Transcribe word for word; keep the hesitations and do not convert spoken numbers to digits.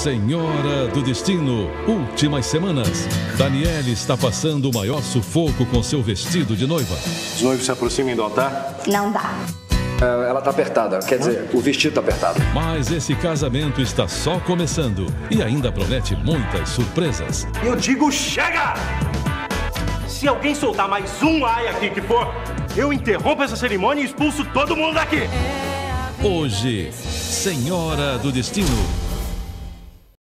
Senhora do Destino, últimas semanas. Daniele está passando o maior sufoco com seu vestido de noiva. Os noivos se aproximem do altar? Não dá. Ela tá apertada, quer dizer, o vestido tá apertado. Mas esse casamento está só começando e ainda promete muitas surpresas. Eu digo chega! Se alguém soltar mais um ai aqui que for, eu interrompo essa cerimônia e expulso todo mundo daqui. Hoje, Senhora do Destino.